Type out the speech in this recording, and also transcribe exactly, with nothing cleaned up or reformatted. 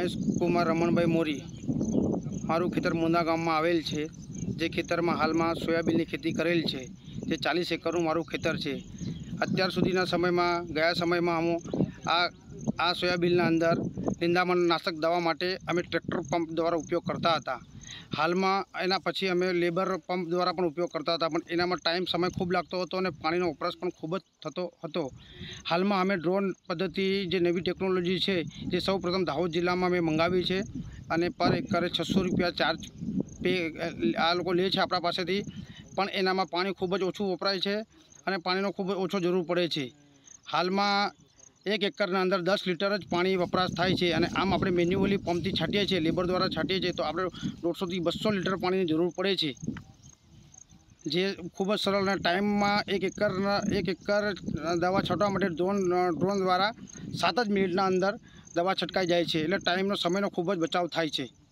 મહેશ કુમાર રમણભાઈ મોરી મારું ખેતર મુંદા ગામમાં આવેલ છે, જે ખેતરમાં હાલમાં સોયાબીનની ખેતી કરેલ છે, જે ચાલીસ એકરનું મારું ખેતર છે। અત્યાર સુધીના સમયમાં ગયા સમયમાં અમે આ આ સોયાબીનના અંદર નિંદામણ નાશક દવા માટે અમે ટ્રેક્ટર પંપ દ્વારા ઉપયોગ કરતા હતા। હાલમાં એના પછી અમે લેબર પંપ દ્વારા પણ ઉપયોગ કરતા હતા, પણ એનામાં ટાઈમ સમય ખૂબ લાગતો હતો અને પાણીનો વપરાશ પણ ખૂબ જ થતો હતો। હાલમાં અમે ડ્રોન પદ્ધતિ જે નવી ટેકનોલોજી છે, જે સૌ પ્રથમ દાહોદ જિલ્લામાં અમે મંગાવી છે અને પર એકરે છસો રૂપિયા ચાર્જ પે આ લોકો લે છે આપણા પાસેથી, પણ એનામાં પાણી ખૂબ જ ઓછું વપરાય છે અને પાણીનો ખૂબ જ ઓછો જરૂર પડે છે। હાલમાં એક એકરના અંદર દસ લીટર જ પાણી વપરાશ થાય છે અને આમ આપણે મેન્યુઅલી પંપથી છાંટીએ છીએ, લેબર દ્વારા છાંટીએ છીએ તો આપણે દોઢસોથી બસો લીટર પાણીની જરૂર પડે છે, જે ખૂબ જ સરળ અને ટાઈમમાં એક એકરના એક એકર દવા છાંટવા માટે ડ્રોન ડ્રોન દ્વારા સાત જ મિનિટના અંદર દવા છંટકાઈ જાય છે, એટલે ટાઈમનો સમયનો ખૂબ જ બચાવ થાય છે।